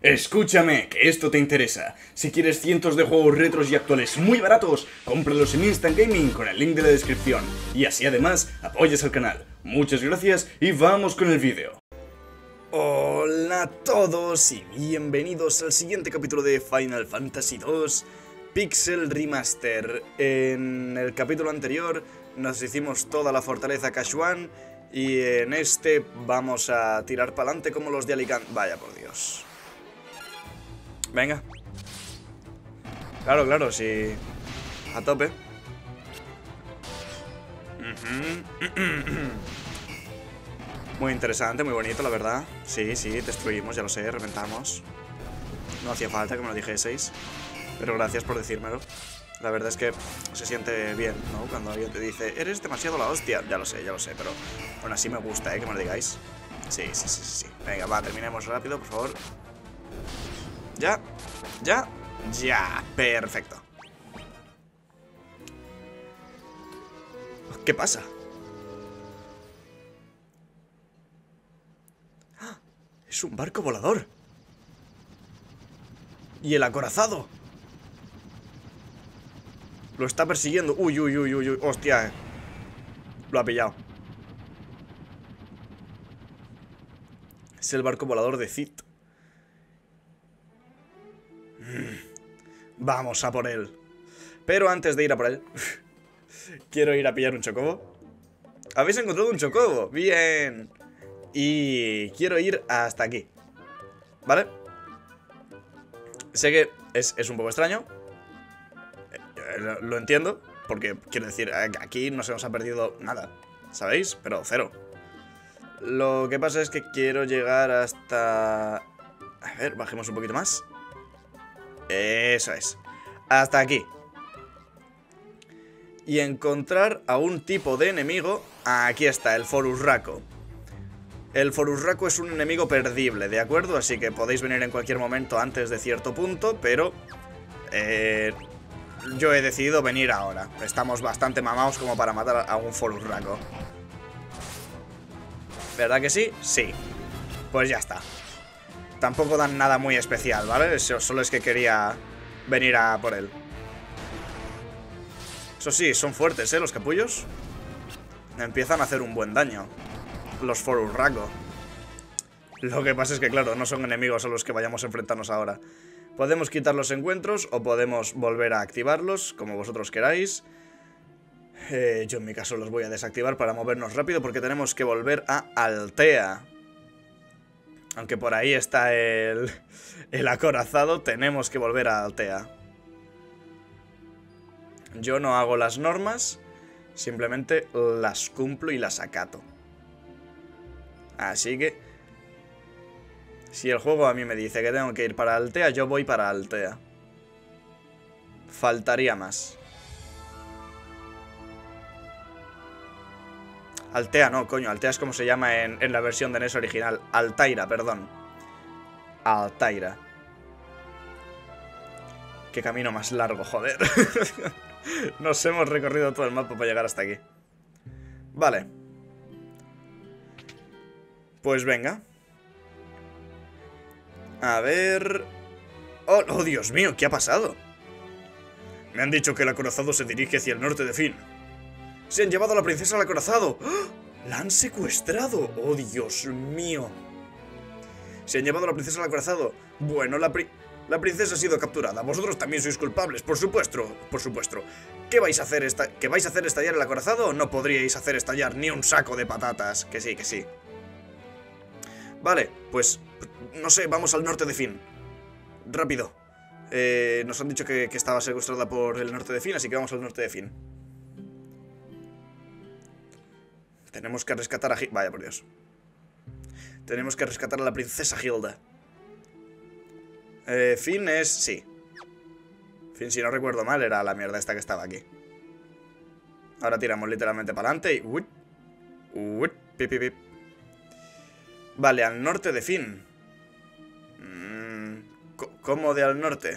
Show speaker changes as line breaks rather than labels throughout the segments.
Escúchame, que esto te interesa. Si quieres cientos de juegos retros y actuales muy baratos, cómpralos en Instant Gaming con el link de la descripción. Y así además apoyas al canal. Muchas gracias y vamos con el vídeo. Hola a todos y bienvenidos al siguiente capítulo de Final Fantasy II Pixel Remaster. En el capítulo anterior nos hicimos toda la fortaleza Kashuan y en este vamos a tirar para adelante como los de Alicante. Vaya por Dios. Venga. Claro, sí. A tope. Muy interesante, muy bonito, la verdad. Sí, destruimos, ya lo sé, reventamos. No hacía falta que me lo dijeseis, pero gracias por decírmelo. La verdad es que se siente bien, ¿no? Cuando alguien te dice, eres demasiado la hostia. Ya lo sé, pero aún así me gusta, que me lo digáis. Sí. Venga, va, terminemos rápido, por favor. Ya, perfecto. ¿Qué pasa? ¡Ah! Es un barco volador. Y el acorazado lo está persiguiendo. Uy, hostia. Lo ha pillado. Es el barco volador de Cid. Vamos a por él. Pero antes de ir a por él quiero ir a pillar un chocobo. ¿Habéis encontrado un chocobo? Bien. Y quiero ir hasta aquí, ¿vale? Sé que es un poco extraño. Lo entiendo, porque quiero decir, aquí no se nos ha perdido nada, ¿sabéis? Pero cero. Lo que pasa es que quiero llegar hasta... A ver, bajemos un poquito más. Eso es. Hasta aquí. Y encontrar a un tipo de enemigo. Aquí está, el Forurraco. El Forurraco es un enemigo perdible, ¿de acuerdo? Así que podéis venir en cualquier momento antes de cierto punto, pero... yo he decidido venir ahora. Estamos bastante mamados como para matar a un Forurraco. ¿Verdad que sí? Sí. Pues ya está. Tampoco dan nada muy especial, ¿vale? Solo es que quería venir a por él. Eso sí, son fuertes, los capullos. Empiezan a hacer un buen daño los Forurraco. Lo que pasa es que, claro, no son enemigos a los que vayamos a enfrentarnos ahora. Podemos quitar los encuentros o podemos volver a activarlos, como vosotros queráis. Yo en mi caso los voy a desactivar para movernos rápido porque tenemos que volver a Altea. Aunque por ahí está el acorazado, tenemos que volver a Altea. Yo no hago las normas, simplemente las cumplo y las acato. Así que, si el juego a mí me dice que tengo que ir para Altea, yo voy para Altea. Faltaría más. Altea no, coño, Altea es como se llama en la versión de NES original. Altaira, perdón. Altaira. Qué camino más largo, joder. Nos hemos recorrido todo el mapa para llegar hasta aquí. Vale. Pues venga. A ver... Oh, Dios mío, ¿qué ha pasado? Me han dicho que el acorazado se dirige hacia el norte de Fynn. ¡Se han llevado a la princesa al acorazado! ¡Oh! ¡La han secuestrado! ¡Oh, Dios mío! Se han llevado a la princesa al acorazado. Bueno, la princesa ha sido capturada. Vosotros también sois culpables, por supuesto. ¿Qué vais a hacer estallar el acorazado? No podríais hacer estallar ni un saco de patatas. Que sí. Vale, pues... No sé, vamos al norte de Fynn. Rápido. Nos han dicho que estaba secuestrada por el norte de Fynn, así que vamos al norte de Fynn. Tenemos que rescatar a... Vaya por Dios. Tenemos que rescatar a la princesa Hilda. Fynn es... Sí. Fynn, si no recuerdo mal, era la mierda esta que estaba aquí. Ahora tiramos literalmente para adelante y... Pip. Vale, al norte de Fynn. ¿Cómo de al norte?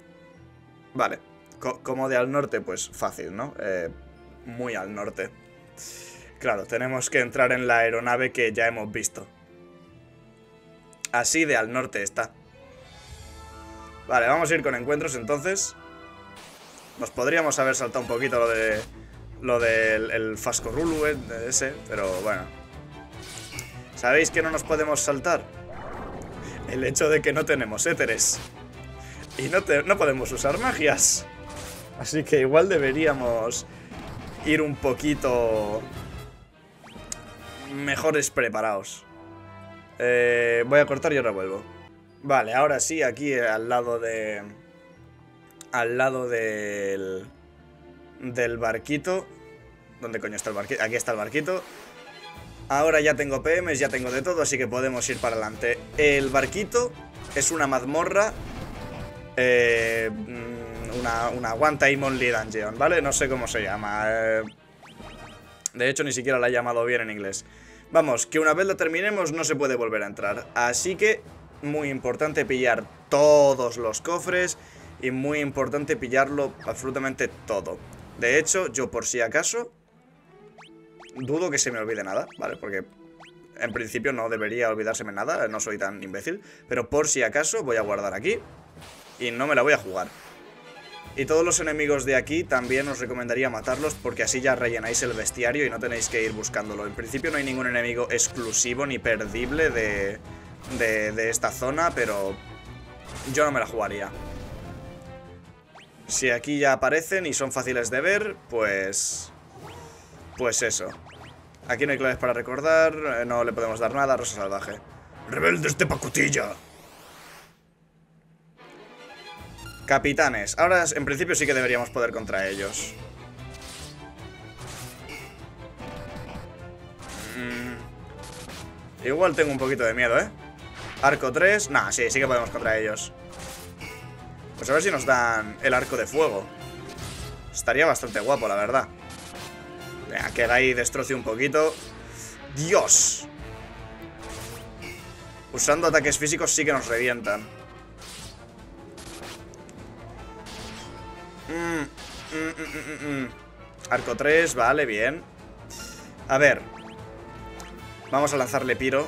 Vale. ¿Cómo de al norte? Pues fácil, ¿no? Muy al norte. Claro, tenemos que entrar en la aeronave que ya hemos visto. Así de al norte está. Vale, vamos a ir con encuentros entonces. Nos podríamos haber saltado un poquito lo del Fascorulu ese, pero bueno. ¿Sabéis que no nos podemos saltar? El hecho de que no tenemos éteres. Y no podemos usar magias. Así que igual deberíamos ir un poquito mejores preparados. Voy a cortar y ahora vuelvo. Vale, ahora sí, aquí al lado del barquito. ¿Dónde coño está el barquito? Aquí está el barquito. Ahora ya tengo PMs, ya tengo de todo, así que podemos ir para adelante. El barquito es una mazmorra, una One Time Only Dungeon, ¿vale? No sé cómo se llama. De hecho, ni siquiera la he llamado bien en inglés. Vamos, que una vez la terminemos no se puede volver a entrar. Así que, muy importante pillar todos los cofres y muy importante pillarlo absolutamente todo. De hecho, yo por si acaso dudo que se me olvide nada, ¿vale? Porque en principio no debería olvidárseme nada, no soy tan imbécil. Pero por si acaso voy a guardar aquí y no me la voy a jugar. Y todos los enemigos de aquí también os recomendaría matarlos, porque así ya rellenáis el bestiario y no tenéis que ir buscándolo. En principio no hay ningún enemigo exclusivo ni perdible de esta zona, pero yo no me la jugaría. Si aquí ya aparecen y son fáciles de ver, pues eso. Aquí no hay claves para recordar, no le podemos dar nada, Rosa Salvaje. ¡Rebeldes de pacotilla! Capitanes. Ahora, en principio, sí que deberíamos poder contra ellos. Igual tengo un poquito de miedo, ¿eh? Arco 3. Nah, sí que podemos contra ellos. Pues a ver si nos dan el arco de fuego. Estaría bastante guapo, la verdad. Venga, que Gai destroce un poquito. ¡Dios! Usando ataques físicos sí que nos revientan. Arco 3, vale, bien. A ver. Vamos a lanzarle piro.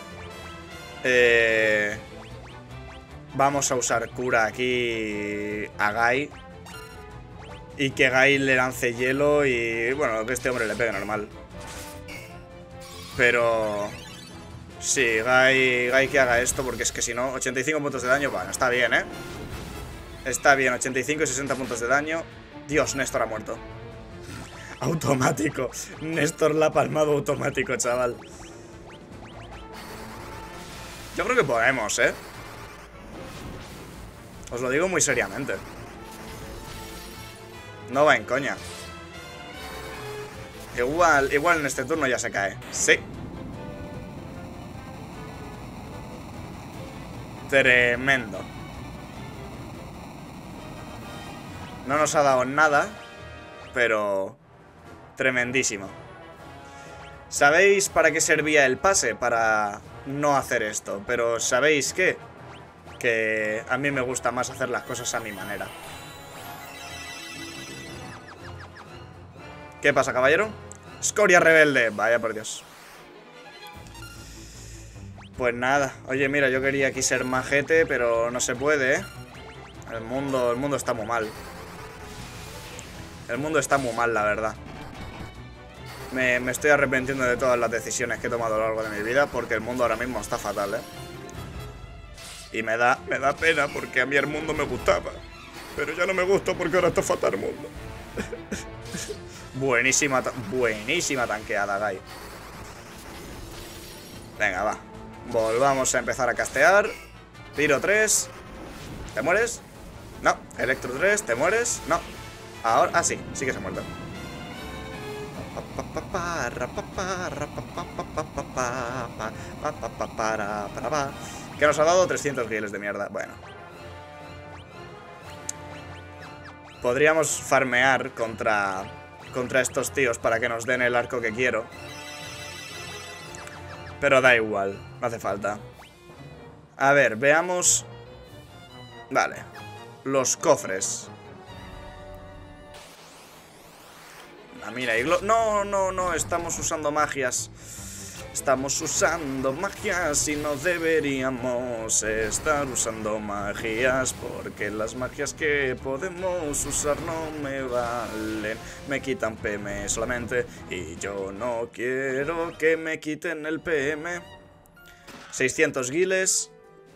Vamos a usar cura aquí a Gai. Y que Gai le lance hielo y... bueno, que este hombre le pegue normal. Pero... sí, Gai que haga esto, porque es que si no, 85 puntos de daño, bueno, está bien, ¿eh? Está bien, 85 y 60 puntos de daño. Dios, Néstor ha muerto. Automático. Néstor la ha palmado automático, chaval. Yo creo que podemos, ¿eh? Os lo digo muy seriamente. No va en coña. Igual en este turno ya se cae. Sí. Tremendo. No nos ha dado nada, pero tremendísimo. ¿Sabéis para qué servía el pase? Para no hacer esto. Pero ¿sabéis qué? Que a mí me gusta más hacer las cosas a mi manera. ¿Qué pasa, caballero? Escoria rebelde. Vaya por Dios. Pues nada. Oye, mira, yo quería aquí ser majete, pero no se puede, ¿eh? El mundo está muy mal. El mundo está muy mal, la verdad. Me estoy arrepintiendo de todas las decisiones que he tomado a lo largo de mi vida, porque el mundo ahora mismo está fatal, ¿eh? Y me da pena, porque a mí el mundo me gustaba. Pero ya no me gusta porque ahora está fatal el mundo. Buenísima tanqueada, Gai. Venga, va. Volvamos a empezar a castear. Tiro 3. ¿Te mueres? No. Electro 3. ¿Te mueres? No. Ahora, ah, sí que se ha muerto. Que nos ha dado 300 giles de mierda. Bueno. Podríamos farmear contra estos tíos para que nos den el arco que quiero. Pero da igual, no hace falta. A ver, veamos. Vale. Los cofres. Estamina y no, estamos usando magias. Estamos usando magias y no deberíamos estar usando magias, porque las magias que podemos usar no me valen. Me quitan PM solamente y yo no quiero que me quiten el PM. 600 guiles.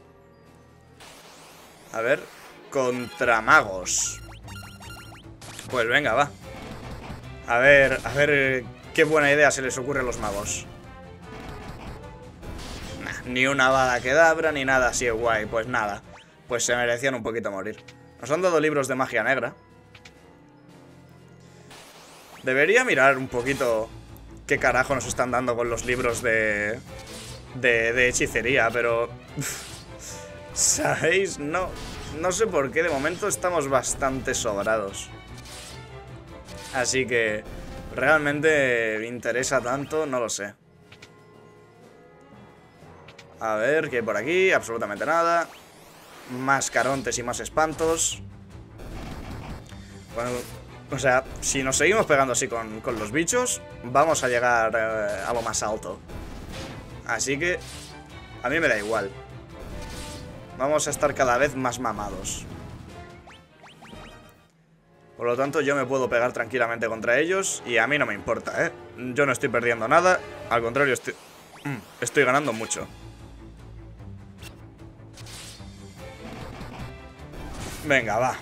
A ver, contra magos. Pues venga, va. A ver qué buena idea se les ocurre a los magos. Ni una bala kedabra, ni nada así guay. Pues nada, pues se merecían un poquito morir. Nos han dado libros de magia negra. Debería mirar un poquito qué carajo nos están dando con los libros de hechicería, pero... ¿sabéis? No sé por qué, de momento estamos bastante sobrados. Así que... ¿realmente me interesa tanto? No lo sé. A ver, ¿qué hay por aquí? Absolutamente nada. Más carontes y más espantos. Bueno, o sea, si nos seguimos pegando así con los bichos, vamos a llegar a lo más alto. Así que a mí me da igual. Vamos a estar cada vez más mamados. Por lo tanto, yo me puedo pegar tranquilamente contra ellos y a mí no me importa, ¿eh? Yo no estoy perdiendo nada. Al contrario, estoy ganando mucho. Venga, va.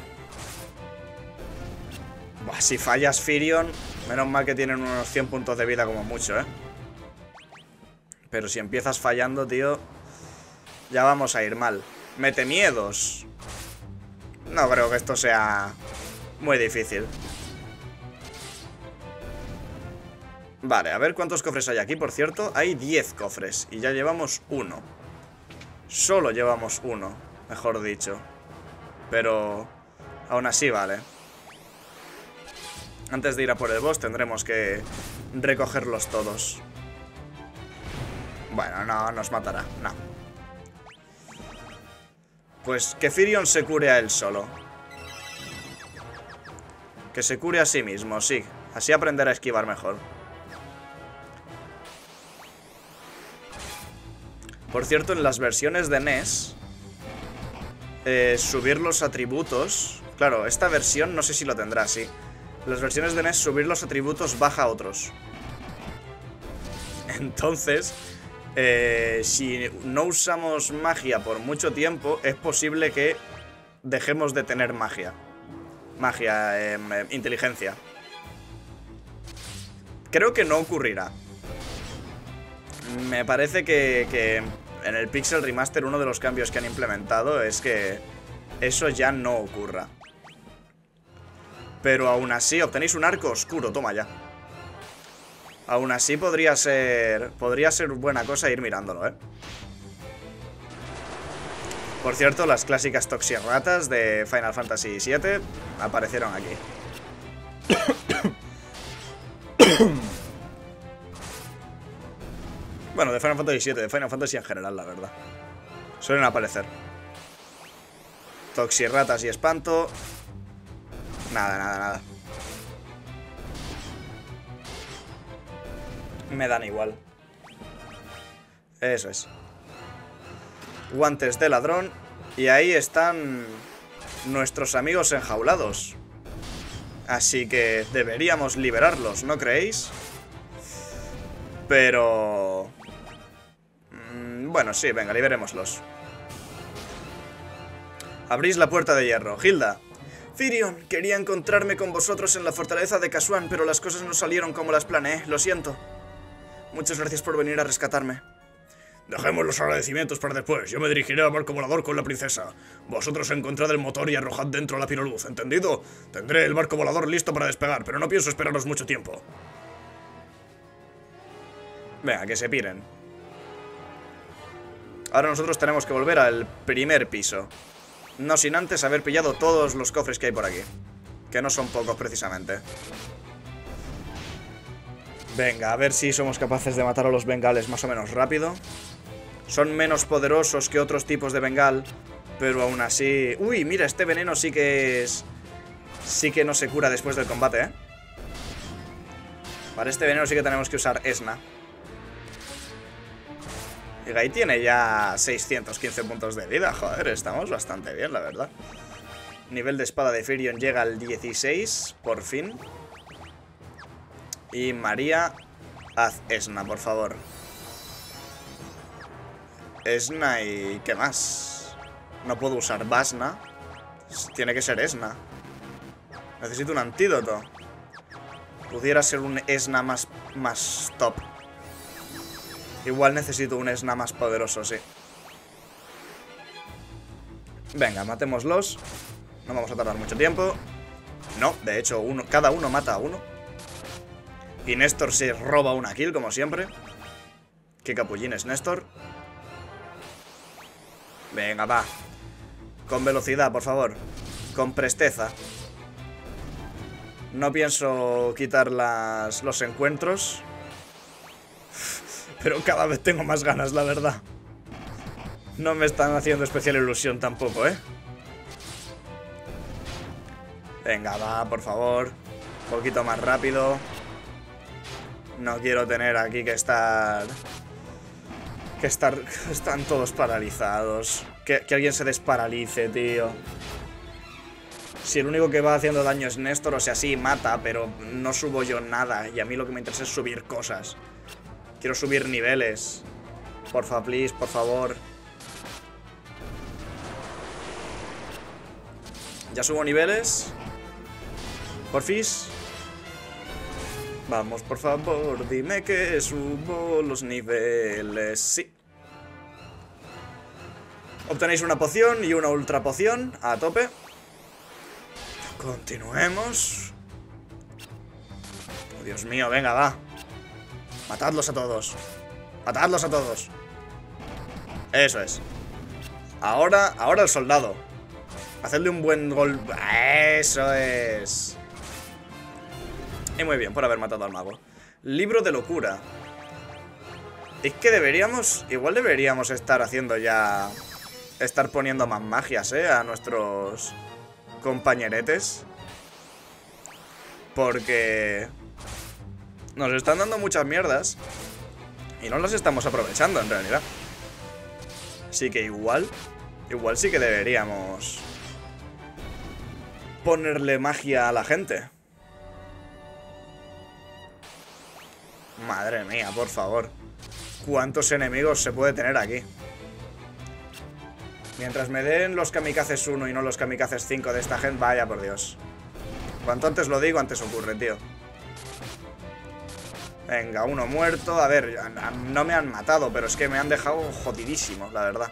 Buah, si fallas Firion, menos mal que tienen unos 100 puntos de vida como mucho, ¿eh? Pero si empiezas fallando, tío, ya vamos a ir mal. Mete miedos. No creo que esto sea muy difícil. Vale, a ver cuántos cofres hay aquí, por cierto. Hay 10 cofres y ya llevamos uno. Solo llevamos uno, mejor dicho. Pero aún así vale. Antes de ir a por el boss tendremos que recogerlos todos. Bueno, no nos matará, no. Pues que Firion se cure a él solo. Que se cure a sí mismo, sí. Así aprenderá a esquivar mejor. Por cierto, en las versiones de NES... subir los atributos... Claro, esta versión no sé si lo tendrá, sí. Las versiones de NES, subir los atributos baja a otros. Entonces, si no usamos magia por mucho tiempo, es posible que dejemos de tener magia. Inteligencia. Creo que no ocurrirá. Me parece que en el Pixel Remaster uno de los cambios que han implementado es que eso ya no ocurra. Pero aún así, obtenéis un arco oscuro, toma ya. Aún así podría ser buena cosa ir mirándolo, ¿eh? Por cierto, las clásicas toxirratas de Final Fantasy VII aparecieron aquí. Bueno, de Final Fantasy VII, de Final Fantasy en general, la verdad. Suelen aparecer. Toxirratas y espanto. Nada. Me dan igual. Eso es. Guantes de ladrón. Y ahí están nuestros amigos enjaulados. Así que deberíamos liberarlos, ¿no creéis? Pero... bueno, sí, venga, liberémoslos. Abrís la puerta de hierro. Hilda. Firion, quería encontrarme con vosotros en la fortaleza de Kasuan, pero las cosas no salieron como las planeé, lo siento. Muchas gracias por venir a rescatarme.
Dejemos los agradecimientos para después. Yo me dirigiré al barco volador con la princesa. Vosotros encontrad el motor y arrojad dentro la piroluz, ¿entendido? Tendré el barco volador listo para despegar, pero no pienso esperaros mucho tiempo.
Venga, que se piren. Ahora nosotros tenemos que volver al primer piso. No sin antes haber pillado todos los cofres que hay por aquí. Que no son pocos precisamente. Venga, a ver si somos capaces de matar a los bengales más o menos rápido. Son menos poderosos que otros tipos de bengal, pero aún así... Uy, mira, este veneno sí que es... sí que no se cura después del combate, ¿eh? Para este veneno sí que tenemos que usar Esna. Y Gai tiene ya 615 puntos de vida. Joder, estamos bastante bien, la verdad. Nivel de espada de Firion llega al 16, por fin. Y María, haz Esna, por favor. Esna y... ¿qué más? No puedo usar Basna. Tiene que ser Esna. Necesito un antídoto. Pudiera ser un Esna más top. Igual necesito un Esna más poderoso, sí. Venga, matémoslos. No vamos a tardar mucho tiempo. No, de hecho, cada uno mata a uno. Y Néstor se roba una kill, como siempre. Qué capullín es Néstor. Venga, va. Con velocidad, por favor. Con presteza. No pienso quitar los encuentros. Pero cada vez tengo más ganas, la verdad. No me están haciendo especial ilusión tampoco, ¿eh? Venga, va, por favor. Un poquito más rápido. No quiero tener aquí que estar... Están todos paralizados. Que alguien se desparalice, tío. Si el único que va haciendo daño es Néstor, o sea, sí, mata, pero no subo yo nada. Y a mí lo que me interesa es subir cosas. Quiero subir niveles. Porfa, please, por favor. Ya subo niveles. Porfis. Vamos, por favor, dime que subo los niveles. Sí. Obtenéis una poción y una ultra poción a tope. Continuemos. Oh, Dios mío, venga, va. Matadlos a todos. Matadlos a todos. Eso es. Ahora el soldado. Hacedle un buen gol. Eso es. Y muy bien, por haber matado al mago. Libro de locura. Es que deberíamos... Igual deberíamos estar haciendo ya... Estar poniendo más magias, a nuestros compañeretes. Porque... Nos están dando muchas mierdas. Y no las estamos aprovechando, en realidad. Así que igual sí que deberíamos... Ponerle magia a la gente. Madre mía, por favor. ¿Cuántos enemigos se puede tener aquí? Mientras me den los kamikazes 1 y no los kamikazes 5 de esta gente, vaya por Dios. Cuanto antes lo digo, antes ocurre, tío. Venga, uno muerto. A ver, no me han matado, pero es que me han dejado jodidísimo, la verdad.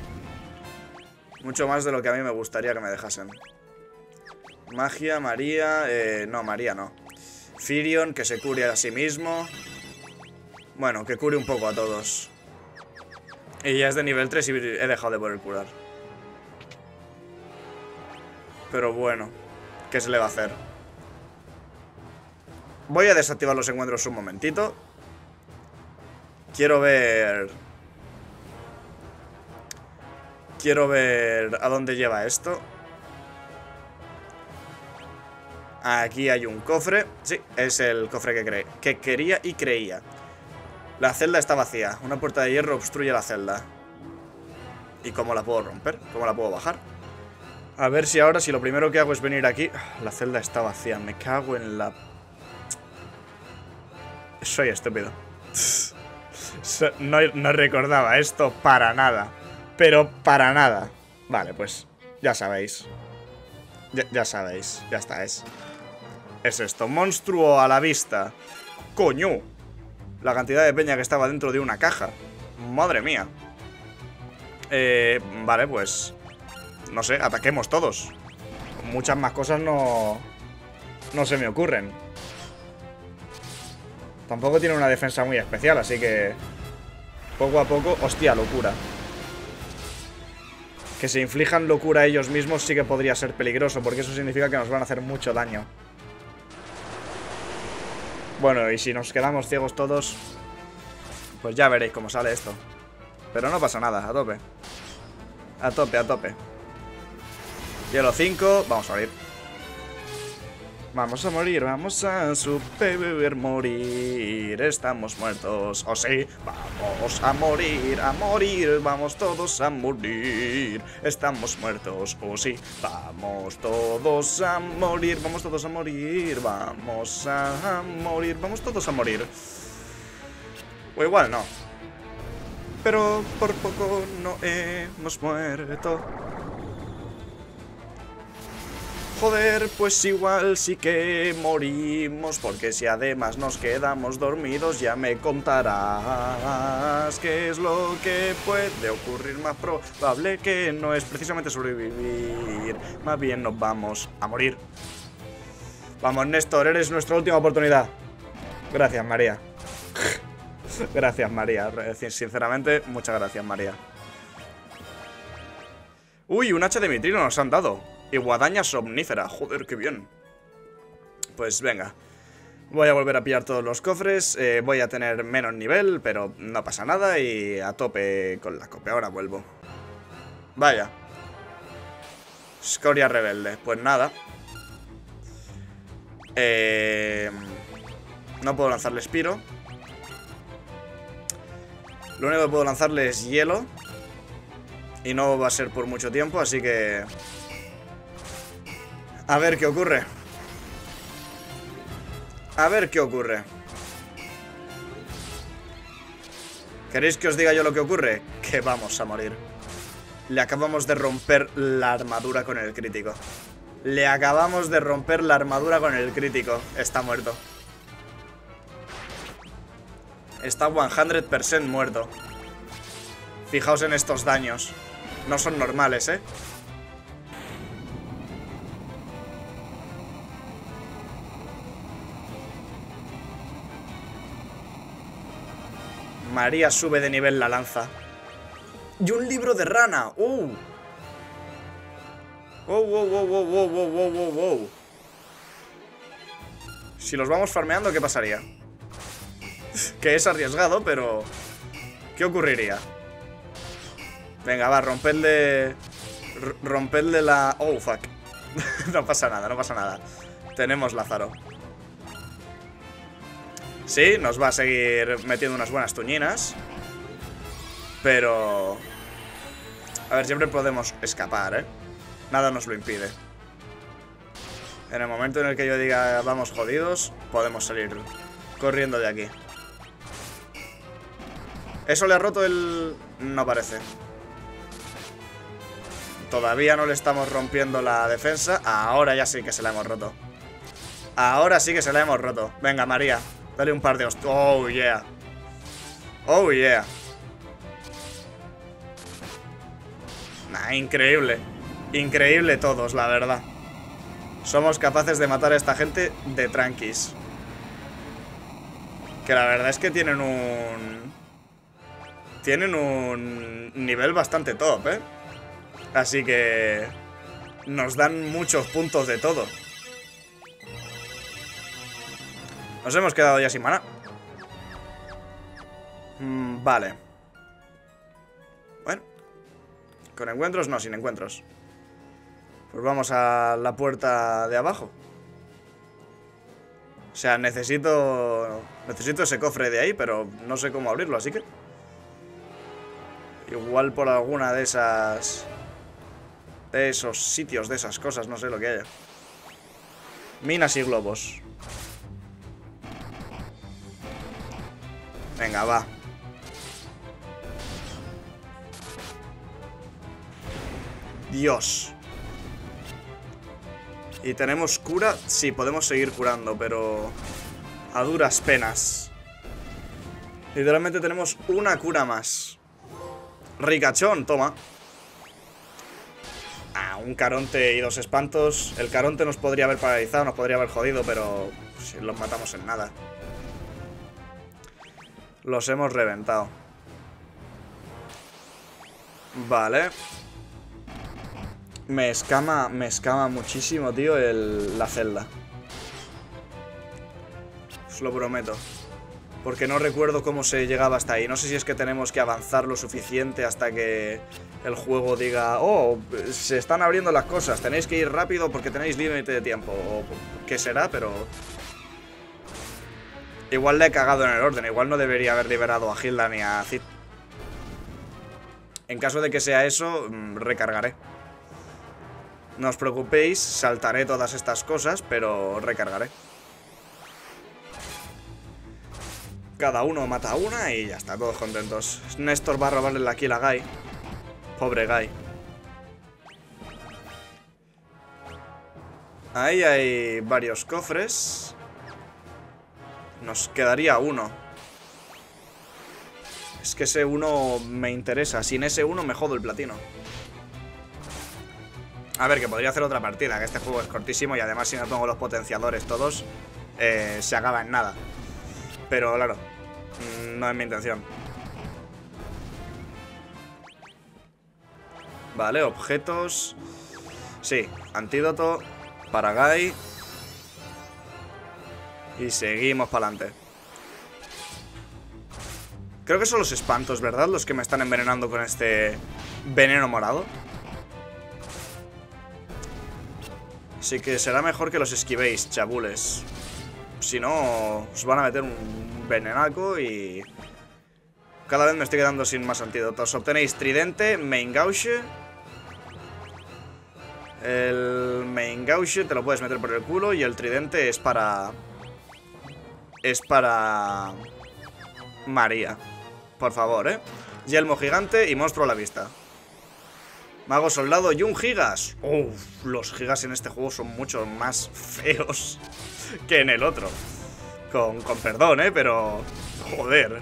Mucho más de lo que a mí me gustaría que me dejasen. Magia, María... no, María no. Firion, que se cure a sí mismo. Bueno, que cure un poco a todos. Y ya es de nivel 3 y he dejado de poder curar. Pero bueno, ¿qué se le va a hacer? Voy a desactivar los encuentros un momentito. Quiero ver a dónde lleva esto. Aquí hay un cofre. Sí, es el cofre que quería y creía. La celda está vacía. Una puerta de hierro obstruye la celda. ¿Y cómo la puedo romper? ¿Cómo la puedo bajar? A ver si ahora, si lo primero que hago es venir aquí... La celda está vacía. Me cago en la... Soy estúpido. No recordaba esto para nada. Pero para nada. Vale, pues ya sabéis. Ya sabéis. Ya está, es esto. Monstruo a la vista. ¡Coño! La cantidad de peña que estaba dentro de una caja. Madre mía. Vale, pues... No sé, ataquemos todos. Muchas más cosas no se me ocurren. Tampoco tiene una defensa muy especial, así que... Poco a poco... Hostia, locura. Que se inflijan locura a ellos mismos sí que podría ser peligroso, porque eso significa que nos van a hacer mucho daño. Bueno, y si nos quedamos ciegos todos, pues ya veréis cómo sale esto. Pero no pasa nada, a tope. A tope, a tope. Hielo 5, vamos a ir. Vamos a morir, vamos a super morir. Estamos muertos, oh sí. Vamos a morir, vamos todos a morir. Estamos muertos, oh sí. Vamos todos a morir, vamos todos a morir. Vamos a morir, vamos todos a morir. O igual no. Pero por poco no hemos muerto. Joder, pues igual sí que morimos, porque si además nos quedamos dormidos ya me contarás qué es lo que puede ocurrir. Más probable que no es precisamente sobrevivir, más bien nos vamos a morir. Vamos, Néstor, eres nuestra última oportunidad. Gracias, María. Gracias, María. Sinceramente, muchas gracias, María. Uy, un hacha de mitrilo nos han dado. Y guadaña somnífera, joder, qué bien. Pues venga. Voy a volver a pillar todos los cofres. Voy a tener menos nivel, pero no pasa nada. Y a tope con la copia. Ahora vuelvo. Vaya. Escoria rebelde. Pues nada. No puedo lanzarle Spiro. Lo único que puedo lanzarle es hielo. Y no va a ser por mucho tiempo, así que... a ver qué ocurre. A ver qué ocurre. ¿Queréis que os diga yo lo que ocurre? Que vamos a morir. Le acabamos de romper la armadura con el crítico. Le acabamos de romper la armadura con el crítico. Está muerto. Está 100% muerto. Fijaos en estos daños. No son normales, ¿eh? María sube de nivel la lanza. Y un libro de rana. Wow, wow, wow, wow, wow, wow, wow, wow. Si los vamos farmeando, ¿qué pasaría? Que es arriesgado, pero... ¿qué ocurriría? Venga, va, rompedle la... oh, fuck. No pasa nada, no pasa nada. Tenemos Lázaro. Sí, nos va a seguir metiendo unas buenas tuñinas. Pero... a ver, siempre podemos escapar, ¿eh? Nada nos lo impide. En el momento en el que yo diga vamos jodidos, podemos salir corriendo de aquí. ¿Eso le ha roto el...? No parece. Todavía no le estamos rompiendo la defensa. Ahora ya sí que se la hemos roto. Ahora sí que se la hemos roto. Venga, María, dale un par de hostias. Oh, yeah. Oh, yeah. Nah, increíble. Increíble todos, la verdad. Somos capaces de matar a esta gente de tranquis. Que la verdad es que tienen un nivel bastante top, ¿eh? Así que... nos dan muchos puntos de todo. Nos hemos quedado ya sin mana. Vale. Bueno. ¿Con encuentros? No, sin encuentros. Pues vamos a la puerta de abajo. O sea, necesito ese cofre de ahí, pero no sé cómo abrirlo, así que... igual por alguna de esas... de esos sitios, de esas cosas, no sé lo que haya. Minas y globos. Venga, va. Dios. ¿Y tenemos cura? Sí, podemos seguir curando, pero... a duras penas. Literalmente tenemos una cura más. Ricachón, toma. Ah, un Caronte y 2 espantos. El Caronte nos podría haber paralizado, nos podría haber jodido, pero... si los matamos en nada. Los hemos reventado. Vale. Me escama muchísimo, tío, la celda. Os lo prometo. Porque no recuerdo cómo se llegaba hasta ahí. No sé si es que tenemos que avanzar lo suficiente hasta que el juego diga: oh, se están abriendo las cosas, tenéis que ir rápido porque tenéis límite de tiempo. O qué será, pero... igual le he cagado en el orden. Igual no debería haber liberado a Hilda ni a Cid. En caso de que sea eso, recargaré. No os preocupéis, saltaré todas estas cosas, pero recargaré. Cada uno mata a una y ya está, todos contentos. Néstor va a robarle la kill a Guy. Pobre Guy. Ahí hay varios cofres. Nos quedaría uno. Es que ese uno me interesa. Sin ese uno me jodo el platino. A ver, que podría hacer otra partida, que este juego es cortísimo y además si no pongo los potenciadores todos, se acaba en nada. Pero claro, no es mi intención. Vale, objetos. Sí, antídoto para Guy. Y seguimos para adelante. Creo que son los espantos, ¿verdad? Los que me están envenenando con este veneno morado. Así que será mejor que los esquivéis, chabules. Si no, os van a meter un venenaco y... cada vez me estoy quedando sin más antídotos. Obtenéis tridente, main gauche. El main gauche te lo puedes meter por el culo y el tridente es para... María. Por favor, Yelmo gigante y monstruo a la vista. Mago soldado y un gigas. Uf, los gigas en este juego son mucho más feos que en el otro. Con perdón, pero... joder.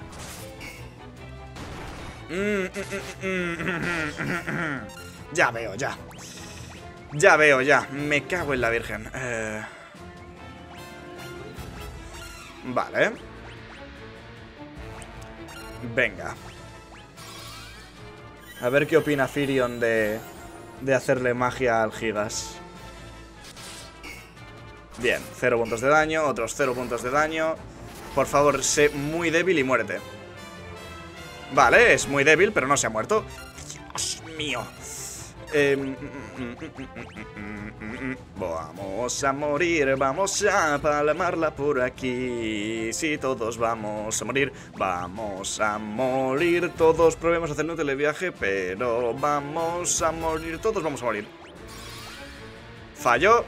Ya veo, ya. Ya veo, ya. Me cago en la virgen. Vale. Venga. A ver qué opina Firion de hacerle magia al gigas. Bien, 0 puntos de daño, otros 0 puntos de daño. Por favor, sé muy débil y muérete. Vale, es muy débil, pero no se ha muerto. Dios mío. Vamos a morir, vamos a palmarla por aquí. Si todos vamos a morir todos. Probemos hacer un televiaje, pero vamos a morir, todos vamos a morir. Falló.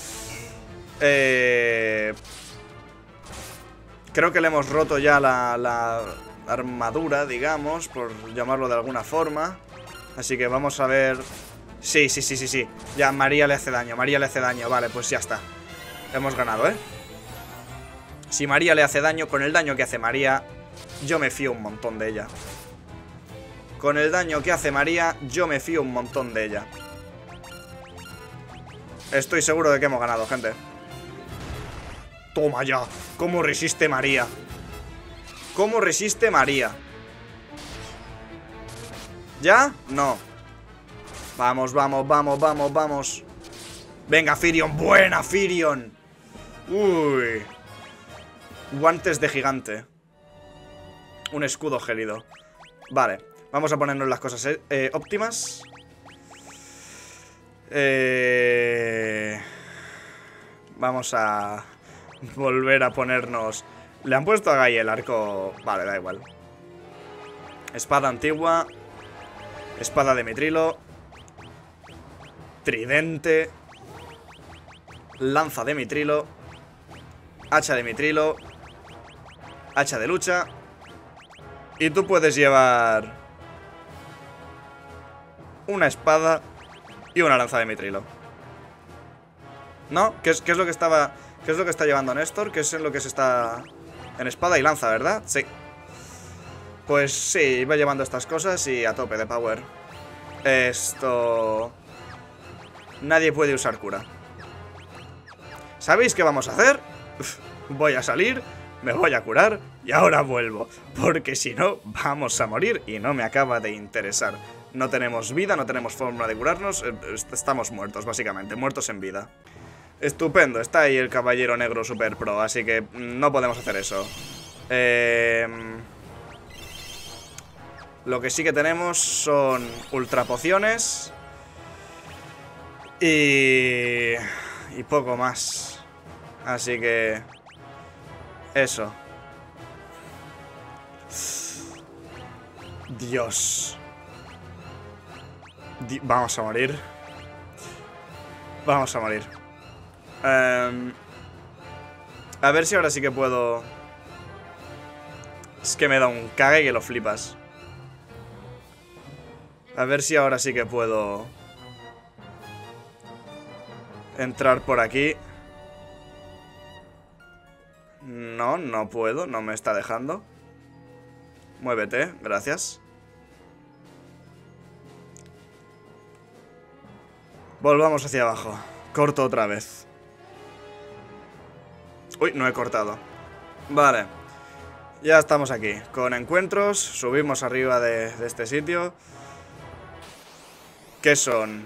Creo que le hemos roto ya la armadura, digamos, por llamarlo de alguna forma. Así que vamos a ver... Sí. Ya, María le hace daño, Vale, pues ya está. Hemos ganado, Si María le hace daño, con el daño que hace María, yo me fío un montón de ella. Con el daño que hace María, yo me fío un montón de ella. Estoy seguro de que hemos ganado, gente. Toma ya. ¿Cómo resiste María? ¿Cómo resiste María? ¿Ya? No. Vamos. Venga, Firion. Buena, Firion. Uy. Guantes de gigante. Un escudo gélido. Vale. Vamos a ponernos las cosas óptimas. Vamos a volver a ponernos... Le han puesto a Guy el arco... Vale, da igual. Espada antigua. Espada de mitrilo. Tridente. Lanza de mitrilo. Hacha de mitrilo. Hacha de lucha. Y tú puedes llevar una espada y una lanza de mitrilo. ¿No? ¿Qué es lo que estaba... ¿Qué es lo que está llevando Néstor? ¿Qué es en lo que se está... En espada y lanza, ¿verdad? Sí. Pues sí, iba llevando estas cosas y a tope de power. Esto... Nadie puede usar cura. ¿Sabéis qué vamos a hacer? Voy a salir, me voy a curar y ahora vuelvo. Porque si no, vamos a morir y no me acaba de interesar. No tenemos vida, no tenemos forma de curarnos. Estamos muertos, básicamente, muertos en vida. Estupendo, está ahí el caballero negro super pro, así que no podemos hacer eso. Lo que sí que tenemos son ultra pociones. Y poco más. Así que... eso. Dios. Vamos a morir. Vamos a morir. A ver si ahora sí que puedo... Es que me da un cague que lo flipas. A ver si ahora sí que puedo... entrar por aquí. No, no puedo, no me está dejando. Muévete, gracias. Volvamos hacia abajo. Corto otra vez. Uy, no he cortado. Vale. Ya estamos aquí. Con encuentros, subimos arriba de este sitio. ¿Qué son?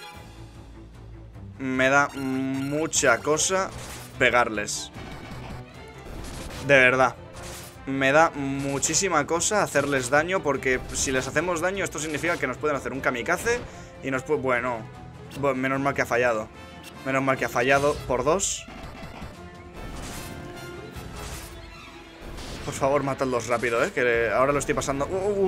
Me da mucha cosa pegarles. De verdad. Me da muchísima cosa hacerles daño, porque si les hacemos daño esto significa que nos pueden hacer un kamikaze y nos puede... Bueno, menos mal que ha fallado. Menos mal que ha fallado por 2. Por favor, matadlos rápido, que ahora lo estoy pasando...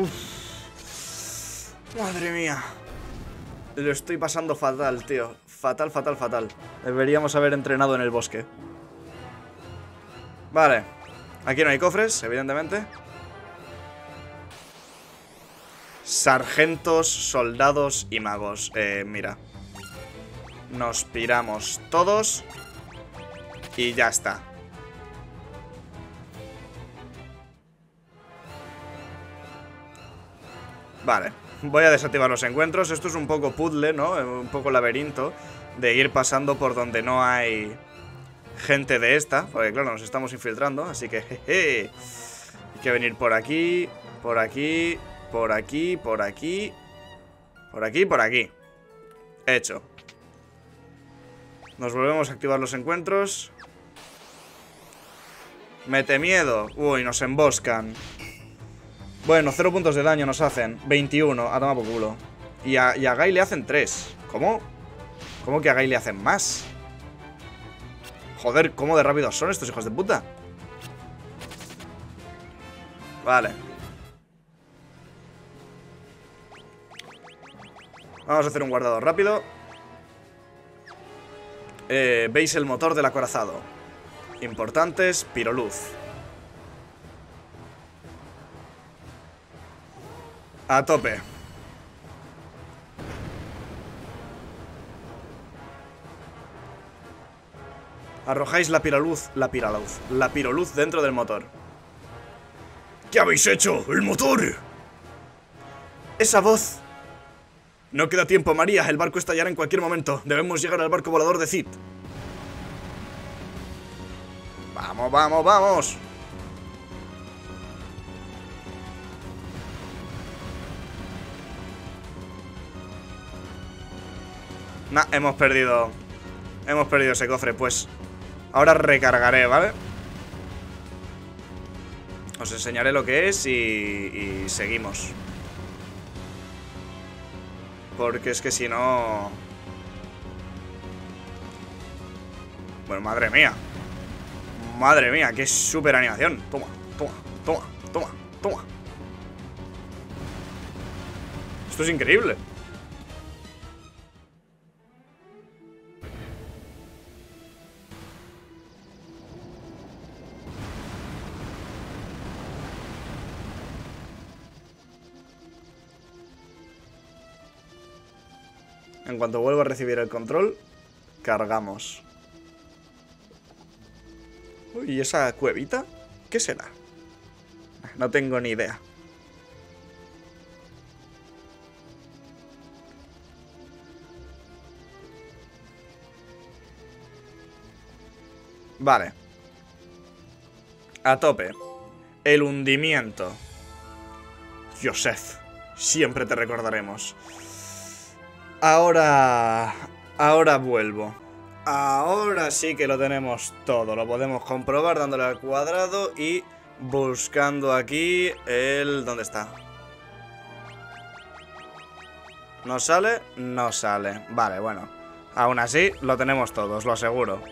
Madre mía. Lo estoy pasando fatal, tío. Fatal, fatal, fatal. Deberíamos haber entrenado en el bosque. Vale. Aquí no hay cofres, evidentemente. Sargentos, soldados y magos. Mira. Nos piramos todos. Y ya está. Vale. Voy a desactivar los encuentros. Esto es un poco puzzle, ¿no? Un poco laberinto. De ir pasando por donde no hay gente de esta. Porque claro, nos estamos infiltrando. Así que jeje. Hay que venir por aquí. Por aquí. Por aquí. Por aquí. Por aquí. Por aquí. Hecho. Nos volvemos a activar los encuentros. Mete miedo. Uy, nos emboscan. Bueno, 0 puntos de daño nos hacen. 21, a tomar por culo. Y a Guy le hacen 3. ¿Cómo? ¿Cómo que a Guy le hacen más? Joder, ¿cómo de rápidos son estos hijos de puta? Vale. Vamos a hacer un guardado rápido. Veis el motor del acorazado. Importantes, piroluz. A tope. Arrojáis la piroluz dentro del motor.
¿Qué habéis hecho? ¡El motor!
¡Esa voz! No queda tiempo, María. El barco estallará en cualquier momento. Debemos llegar al barco volador de Cid. ¡Vamos, vamos, vamos! Nah, hemos perdido ese cofre, pues. Ahora recargaré, ¿vale? Os enseñaré lo que es y seguimos. Porque es que si no... Bueno, madre mía. Madre mía, qué super animación. Toma, toma, toma, toma, toma. Esto es increíble. En cuanto vuelva a recibir el control, cargamos. Uy, ¿y esa cuevita? ¿Qué será? No tengo ni idea. Vale. A tope. El hundimiento. Joseph, siempre te recordaremos. Ahora vuelvo. Ahora sí que lo tenemos todo. Lo podemos comprobar dándole al cuadrado y Buscando aquí el... ¿Dónde está? ¿No sale? No sale. Vale, bueno. Aún así, lo tenemos todos, lo aseguro.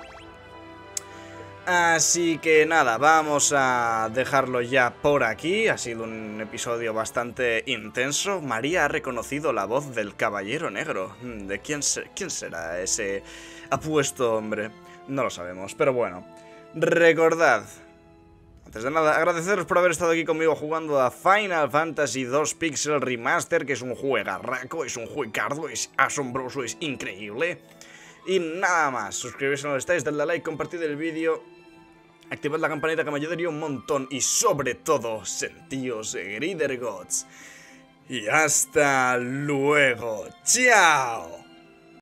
Así que nada, vamos a dejarlo ya por aquí. Ha sido un episodio bastante intenso. María ha reconocido la voz del Caballero Negro. ¿De quién será ese apuesto hombre? No lo sabemos, pero bueno. Recordad, antes de nada, agradeceros por haber estado aquí conmigo jugando a Final Fantasy 2 Pixel Remaster, que es un juegarraco, es un juegardo, es asombroso, es increíble. Y nada más, suscribiros si no lo estáis, dadle a like, compartid el vídeo, activad la campanita que me ayudaría un montón y sobre todo, sentíos Grider Gods. Y hasta luego, ¡chao!